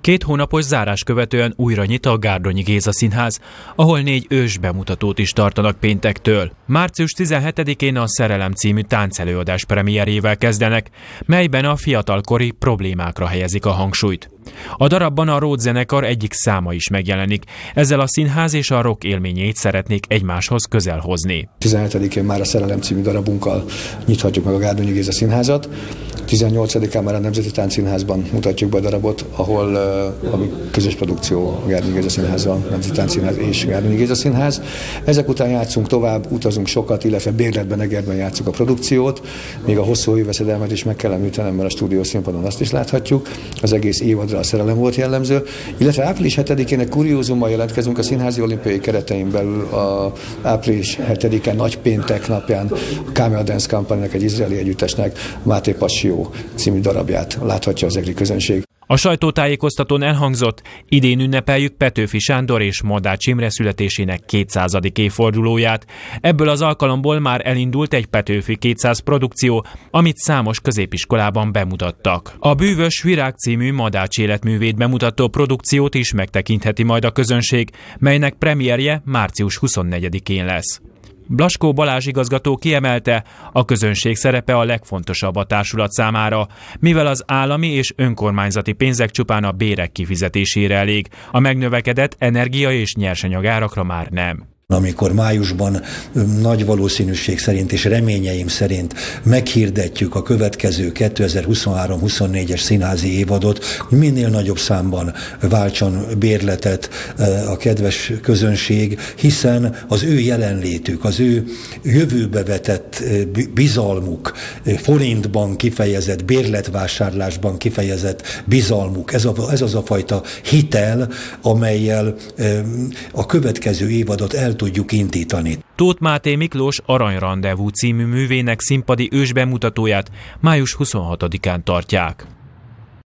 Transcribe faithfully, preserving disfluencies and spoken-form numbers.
Két hónapos zárás követően újra nyit a Gárdonyi Géza Színház, ahol négy ős bemutatót is tartanak péntektől. március tizenhetedikén a Szerelem című táncelőadás premierjével kezdenek, melyben a fiatalkori problémákra helyezik a hangsúlyt. A darabban a Ród zenekar egyik száma is megjelenik, ezzel a színház és a rock élményét szeretnék egymáshoz közel hozni. tizenhetedikén már a Szerelem című darabunkkal nyithatjuk meg a Gárdonyi Géza Színházat. tizennyolcadikán már a Nemzeti Táncszínházban mutatjuk be a darabot, ahol uh, ami közös produkció a Gárdonyi Géza Színházban, Nemzeti Táncszínház és Gárdonyi Géza Színház. Ezek után játszunk tovább, utazunk sokat, illetve bérletben, Egerben játszuk a produkciót. Még a Hosszú éveszedelmet is meg kell említenem, mert a stúdió színpadon azt is láthatjuk. Az egész évadra a szerelem volt jellemző. Illetve április hetedikén egy kuriózummal jelentkezünk a Színházi Olimpiai keretein belül a április hetedike nagypéntek napján a Camel Dance Company-nek, egy izraeli együttesnek Máté Passió című darabját láthatja az egri közönség. A sajtótájékoztatón elhangzott, idén ünnepeljük Petőfi Sándor és Madács Imre születésének kétszázadik évfordulóját. Ebből az alkalomból már elindult egy Petőfi kétszáz produkció, amit számos középiskolában bemutattak. A Bűvös Virág című Madács életművét bemutató produkciót is megtekintheti majd a közönség, melynek premierje március huszonnegyedikén lesz. Blaskó Balázs igazgató kiemelte, a közönség szerepe a legfontosabb a társulat számára, mivel az állami és önkormányzati pénzek csupán a bérek kifizetésére elég, a megnövekedett energia- és nyersanyagárakra már nem. Amikor májusban nagy valószínűség szerint és reményeim szerint meghirdetjük a következő kétezer-huszonhárom huszonnégyes színházi évadot, hogy minél nagyobb számban váltson bérletet a kedves közönség, hiszen az ő jelenlétük, az ő jövőbe vetett bizalmuk, forintban kifejezett, bérletvásárlásban kifejezett bizalmuk, ez, a, ez az a fajta hitel, amellyel a következő évadot el tudjuk indítani. Tóth Máté Miklós Aranyrandevú című művének színpadi ősbemutatóját május huszonhatodikán tartják.